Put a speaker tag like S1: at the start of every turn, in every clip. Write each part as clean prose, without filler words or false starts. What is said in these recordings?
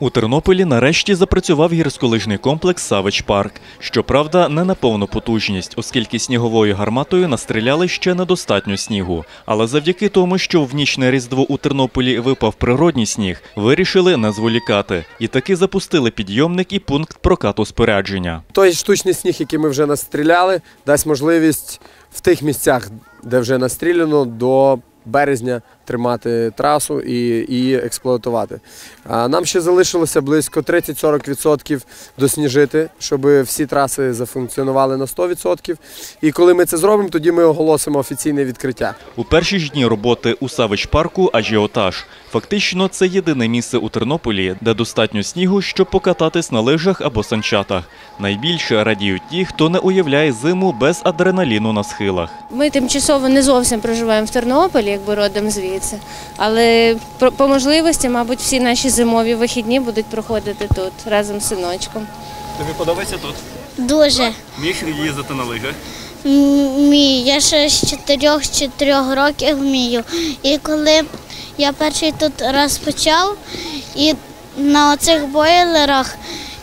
S1: У Тернополі нарешті запрацював гірськолижний комплекс «Савич Парк». Щоправда, не на повну потужність, оскільки сніговою гарматою настріляли ще недостатньо снігу. Але завдяки тому, що в ніч на Різдво у Тернополі випав природній сніг, вирішили не зволікати. І таки запустили підйомник і пункт прокату спорядження.
S2: Той штучний сніг, який ми вже настріляли, дасть можливість в тих місцях, де вже настріляно, до березня тримати трасу і експлуатувати. Нам ще залишилося близько 30-40% досніжити, щоб всі траси зафункціонували на 100%. І коли ми це зробимо, тоді ми оголосимо офіційне відкриття.
S1: У перші ж дні роботи у «Савич Парку» ажіотаж. Фактично, це єдине місце у Тернополі, де достатньо снігу, щоб покататись на лижах або санчатах. Найбільше радіють ті, хто не уявляє зиму без адреналіну на схилах.
S3: Ми тимчасово не зовсім проживаємо в Тернополі, якби родом звідси, але по можливості, мабуть, всі наші зимові вихідні будуть проходити тут разом з синочком.
S1: Тобі подобається тут?
S4: Дуже.
S1: Міг їздити на лижах?
S4: Я ще з 4 років вмію. І коли я перший тут раз почав, і на оцих бойлерах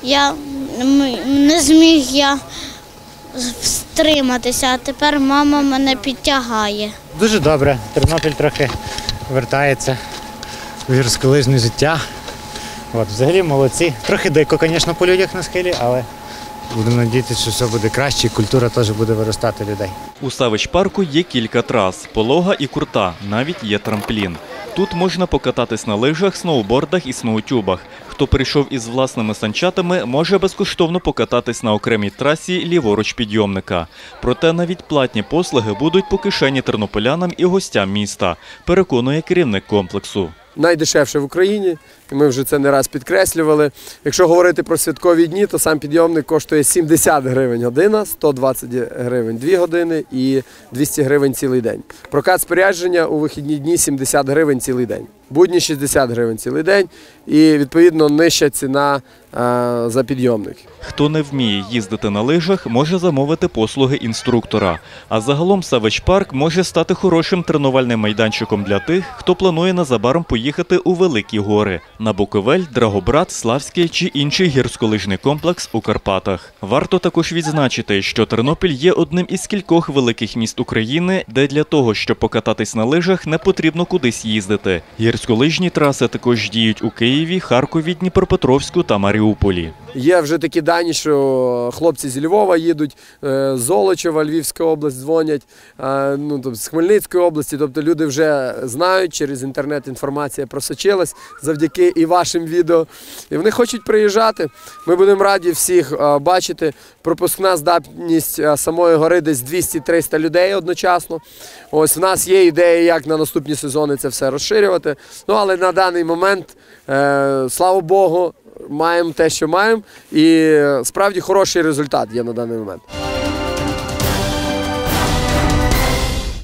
S4: не зміг я стриматися, а тепер мама мене підтягає.
S5: Дуже добре. Тернопіль трохи вертається в гірськолижне життя. Взагалі молодці. Трохи дико, звісно, по людях на схилі, але будемо сподіватися, що все буде краще і культура теж буде виростати людей.
S1: У «Савич Парку» є кілька трас – полога і крута, навіть є трамплін. Тут можна покататись на лижах, сноубордах і сноутюбах. Хто прийшов із власними санчатами, може безкоштовно покататись на окремій трасі ліворуч підйомника. Проте навіть платні послуги будуть по кишені тернополянам і гостям міста, переконує керівник комплексу.
S2: Найдешевше в Україні, і ми вже це не раз підкреслювали. Якщо говорити про святкові дні, то сам підйомник коштує 70 гривень година, 120 гривень 2 години і 200 гривень цілий день. Прокат спорядження у вихідні дні 70 гривень цілий день. Будні 60 гривень цілий день і, відповідно, нижча ціна за підйомник.
S1: Хто не вміє їздити на лижах, може замовити послуги інструктора. А загалом «Савич Парк» може стати хорошим тренувальним майданчиком для тих, хто планує незабаром поїхати у Великі гори – на Буковель, Драгобрат, Славський чи інший гірськолижний комплекс у Карпатах. Варто також відзначити, що Тернопіль є одним із кількох великих міст України, де для того, щоб покататись на лижах, не потрібно кудись їздити. Гірськолижні траси також діють у Києві, Харкові, Дніпропетровську та Маріуполі.
S2: Є вже такі дані, що хлопці з Львова їдуть, з Золочева, Львівська область дзвонять, з Хмельницької області. Тобто люди вже знають, через інтернет інформація просочилась завдяки і вашим відео. І вони хочуть приїжджати. Ми будемо раді всіх бачити. Пропускна здатність самої гори десь 200-300 людей одночасно. Ось в нас є ідея, як на наступні сезони це все розширювати. Але на даний момент, слава Богу, маємо те, що маємо, і справді хороший результат є на даний момент.